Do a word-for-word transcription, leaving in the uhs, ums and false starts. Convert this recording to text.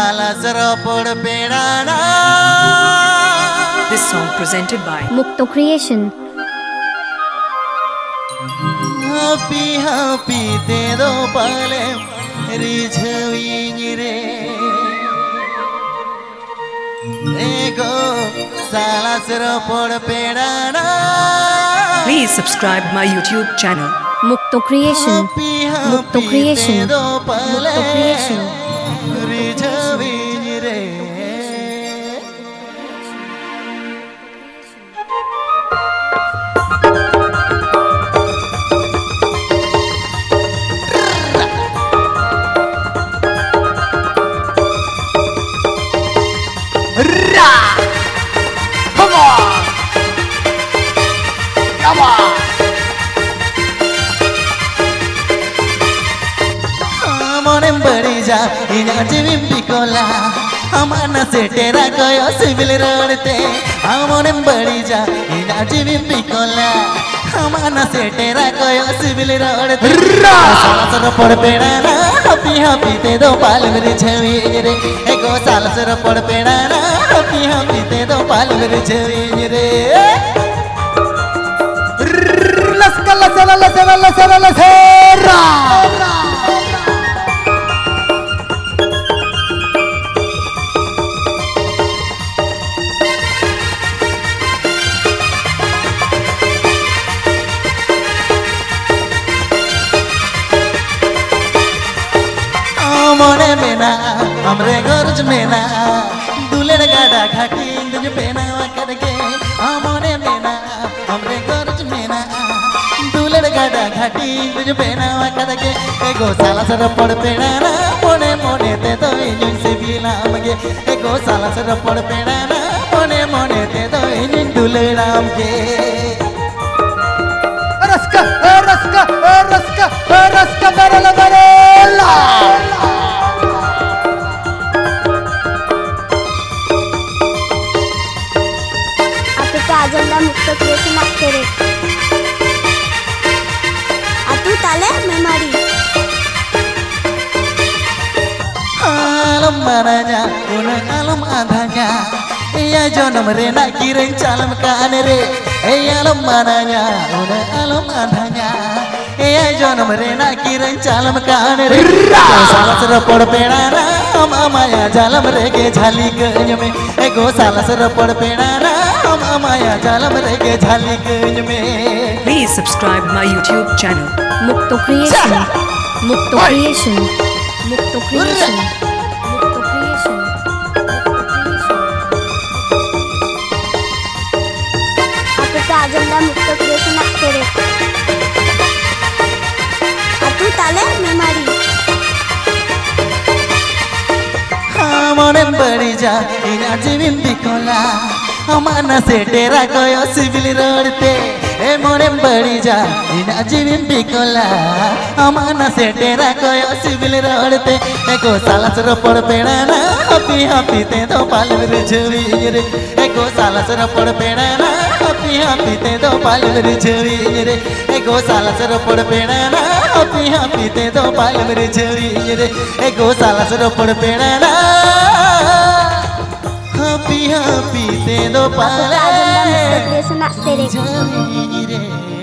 salah seropor pedana. This song presented by Mukto Creation. Happy happy te do pale rijhawi re. Ego salah seropor pedana. Please subscribe my YouTube channel. Mukto Creation. Mukto Creation. Mukto Creation. rijhawi re. Come on! Come on! Amonem berija, ini ajibim pikola. Amana setera koyo civil road te. Amonem berija, ini ajibim pikola. Amana setera koyo civil road te. Salah seropor pedana, happy happy te do pal mere chhavi re. Ego salah seropor pedana, happy happy te do pal mere chhavi re. Laska la sera la sera la sera la sera. Amone mena, amre gorj mena, duler gada khati duj pena wakadke. Amone mena, amre gorj mena, duler gada khati duj pena wakadke. Ego salah seropor pedana, mone mone te to injun se bilam ge. Ego salah seropor pedana, mone mone te to injun duleram ge. Raska, raska, raska, raska barala barala. Atu kajalla Mukto Creation aktere. Atu tale memari. Alam mananya, unang alam adanya. Iya jonam re nak kireng calam kane re. Iya alam mananya, unang alam adanya. Iya jonam re nak kireng calam kane re. Salah seropor pedana, amaya jalam re ke jali kenyme. Ego salah seropor pedana, amaya jalam re ke jali kenyme. Please subscribe my YouTube channel. Mukto Creation. Mukto Creation. Mukto Creation. Mukto Creation. Atu kajalla Mukto Creation aktere. Atu tale memari. Amonem berija, ini ajibim pikola. Amana setera koyo civil road te. Amonem berija, ini ajibim pikola. Amana setera koyo civil road te. Ego salah seropor pedana, happy happy te do pal mere chhavi re. Ego salah seropor pedana, happy happy te do pal mere chhavi re. Ego salah seropor pedana, happy happy te do pal mere chhavi re. Ego salah seropor pedana. Happy happy te do pale Atu kajalla Mukto Creation aktere. jhavi re.